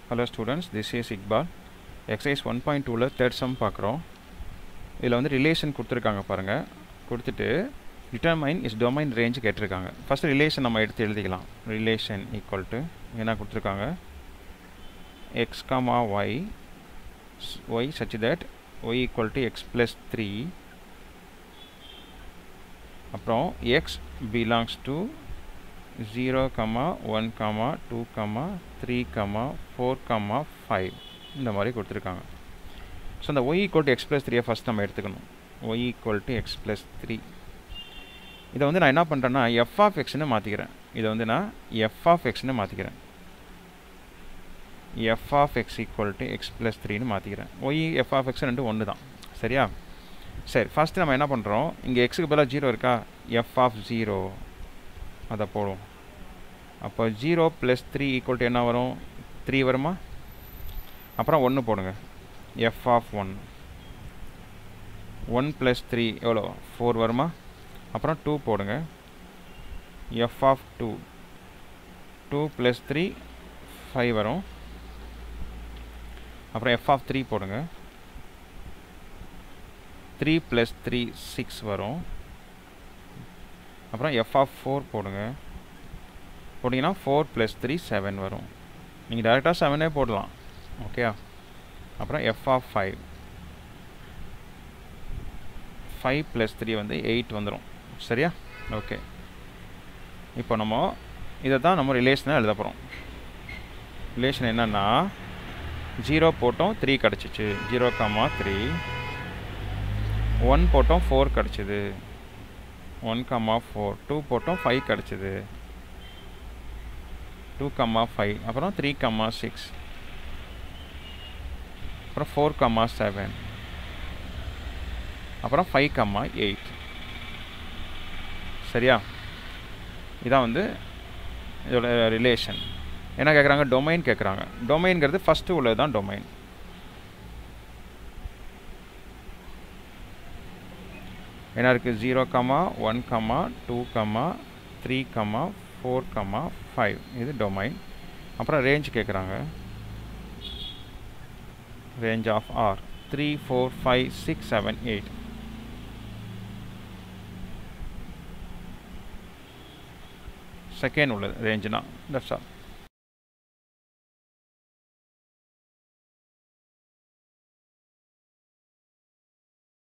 Hello students, this is Iqbal. Exercise 1.2 ல third sum பார்க்குறோம். இதில் வந்து ரிலேஷன் கொடுத்துருக்காங்க பாருங்கள். கொடுத்துட்டு determine is domain range கேட்டிருக்காங்க. ஃபஸ்ட் ரிலேஷன் நம்ம எடுத்து எழுதிக்கலாம். ரிலேஷன் ஈக்குவல் டு என்ன கொடுத்துருக்காங்க, x, y such that y equal to x plus 3, அப்புறம் x belongs to 0, 1, 2, 3, 4, 5 இந்த மாதிரி கொடுத்துருக்காங்க. ஸோ இந்த y equal to x plus 3 first நம்ம எடுத்துக்கணும். y equal to x plus 3 இதை வந்து நான் என்ன பண்ணுறேன்னா f of xன்னு மாற்றிக்கிறேன். இதை வந்து நான் f of xன்னு மாற்றிக்கிறேன். f of x equal to x plus 3ன்னு மாற்றிக்கிறேன். y f of x ரெண்டு ஒன்று தான், சரியா? சரி, ஃபஸ்ட்டு நம்ம என்ன பண்ணுறோம், இங்கே எக்ஸுக்கு பதிலாக 0 இருக்கா, f of 0 அதை போடுவோம். அப்போ 0 + 3 ஈக்குவல் டு என்ன வரும், 3 வருமா? அப்புறம் 1 போடுங்க, f of 1. 1 + 3 எவ்வளோ, 4 வருமா? அப்புறம் 2 போடுங்க, f of 2. 2 + 3 5 வரும். அப்புறம் f of 3 போடுங்க, 3 + 3 6 வரும். அப்புறம் f of 4 போடுங்க. போட்டிங்கன்னா 4 + 3 7 வரும். நீங்கள் டேரெக்டாக 7ஏ போடலாம், ஓகே. அப்புறம் f of 5. 5 + 3 வந்து 8 வந்துடும், சரியா? ஓகே. இப்போ நம்ம இதை தான் நம்ம ரிலேஷனாக எழுத போகிறோம். ரிலேஷன் என்னென்னா 0 போட்டோம் 3 கிடச்சிச்சு, 0, 3. 1 போட்டோம் 4 கிடச்சிது, 1, 4. 2 போட்டோம் 5 கிடச்சிது, 2, 5. அப்புறம் 3, 6. அப்புறம் 4, 7. அப்புறம் 5, 8. சரியா? இதான் வந்து இதோட ரிலேஷன். என்ன கேட்குறாங்க, டொமைன் கேட்குறாங்க. டொமைன்கிறது ஃபஸ்ட்டு உள்ளது தான் டொமைன். என்ன இருக்குது, 0, 1, 2, 3, 4, 5 இது டொமைன். அப்புறம் ரேஞ்ச் கேட்குறாங்க, ரேஞ்ச் ஆஃப் R 3, 4, 5, 6, 7, 8. செகண்ட் உள்ளது ரேஞ்சுனா, தட்ஸ் ஆல்.